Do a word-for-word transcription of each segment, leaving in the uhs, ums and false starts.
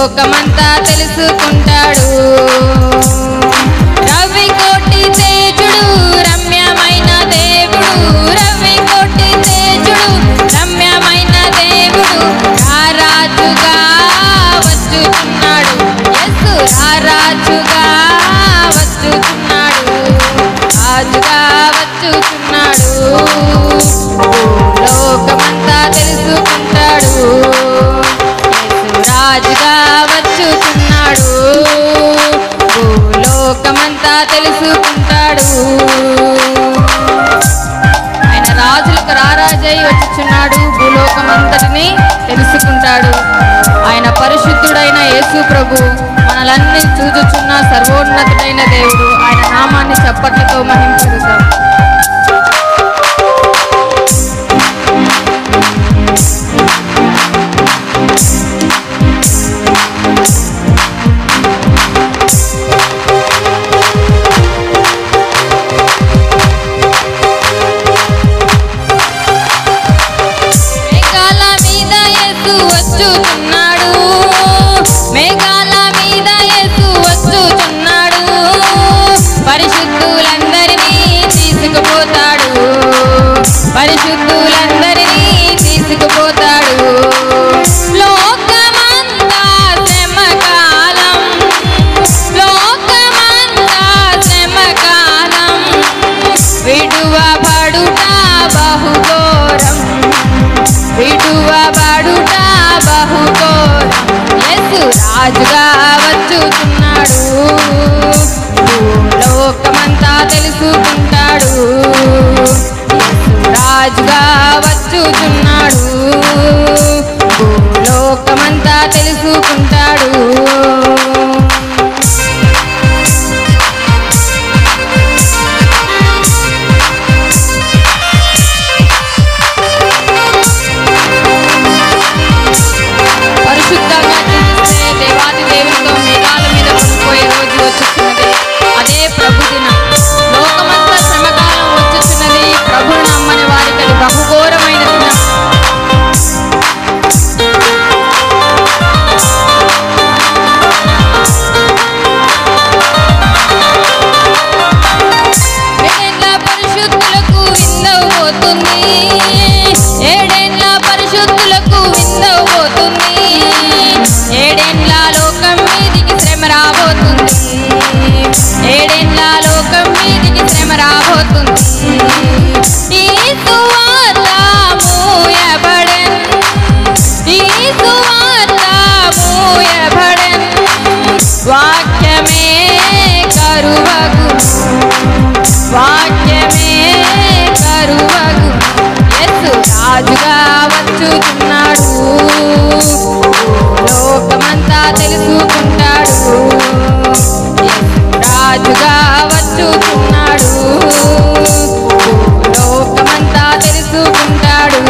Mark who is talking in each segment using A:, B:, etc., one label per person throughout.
A: లోకమంతా తెలుసుకుంటాడు. రవి కోటి తేజుడు రమ్యమైన దేవుడు, రవి కోటి తేజుడు రమ్యమైన దేవుడు, రారాజుగా వచ్చుచున్నాడు. యేసు రారాజుగా వచ్చుచున్నాడు, రాజుగా వచ్చుచున్నాడు. లోకమంతా తెలుసుకుంటాడు, రాజుగా వచ్చుచున్నాడు. లోకమంతా తెలుసుకుంటాడు. ఆయన రాజులకు రారాజై వచ్చుచున్నాడు, భూలోకమంతటిని తెలుసుకుంటాడు. ఆయన పరిశుద్ధుడైన యేసు ప్రభు మనలన్నీ చూచుచున్న సర్వోన్నతుడైన దేవుడు. ఆయన నామాన్ని చప్పట్లతో మహింపరుద్దాం. మేఘాల మీద యేసు వచ్చుచున్నాడు, మేఘాల మీద యేసు వచ్చుచున్నాడు. పరిశుద్ధులందరినీ తీసుకుపోతాడు, పరిశుద్ధులందరినీ తీసుకుపోతాడు. లోకమంతా శ్రమకాలం, లోకమంతా శ్రమకాలం, విడువబడుట బహుఘోరం, విడువబడుట బహుఘోరం. యేసు రాజుగా వచ్చుచున్నాడు, లోకమంతా తెలుసుకుంటాడు. యేసు రాజుగా వచ్చుచున్నాడు, లోకమంతా తెలుసుకుంటాడు. పరిశుద్ధంగా జీవిస్తే దేవాది దేవునితో మేఘాల మీద పడిపోయే రోజు వచ్చుచున్నది. అదే ప్రభు దినం. లోకమంతా శ్రమకాలం వచ్చుచున్నది. ప్రభుని నమ్మని వారికి అది బహుఘోరమైన దినం. ఏడేండ్ల పరిశుద్ధులకు విందవబోతుంది, ఏడేండ్ల పరిశుద్ధులకు విందవబోతుంది. ఏడేండ్ల లోకం మీదికి శ్రమ రాబోతుంది, ఏడేండ్ల లోకం మీదికి శ్రమ రాబోతుంది. ఈ సువార్త మూయబడెన్, ఈ సువార్త మూయబడెన్. వాక్యమే కరువగు, వాక్యమే కరువగు. యేసు రాజుగా వచ్చుచున్నాడు, లోకమంతా తెలుసుకుంటాడు. యేసు రాజుగా వచ్చుచున్నాడు, లోకమంతా తెలుసుకుంటాడు.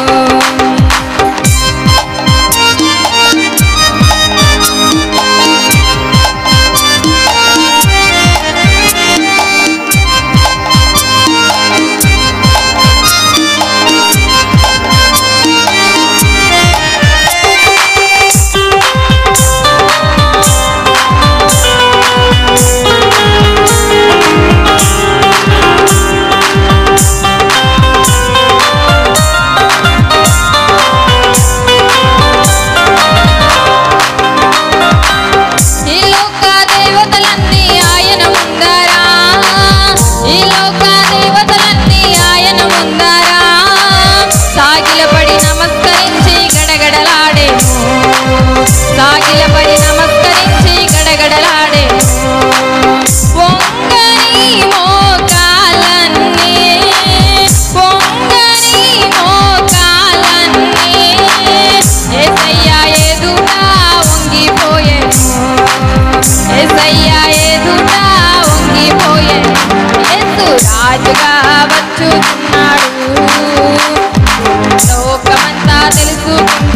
A: ఈ లోక దేవతలన్నీ ఆయన ముందరా, ఈ లోక దేవతలన్నీ ఆయన ముందరా సాగిలపడి నమస్కరించి గడగడలాడేను, సాగిలపడి నమస్కరించి గడగడలాడేను. పొంగని మోకాలన్నీ, పొంగని మోకాలన్నీ యేసయ్య ఎదుట వంగిపోయెను, యేసయ్య ఎదుట వంగిపోయెను. యేసు రాజుగా వచ్చుచున్నాడు, లోకమంతా తెలుసుకుంటాడు.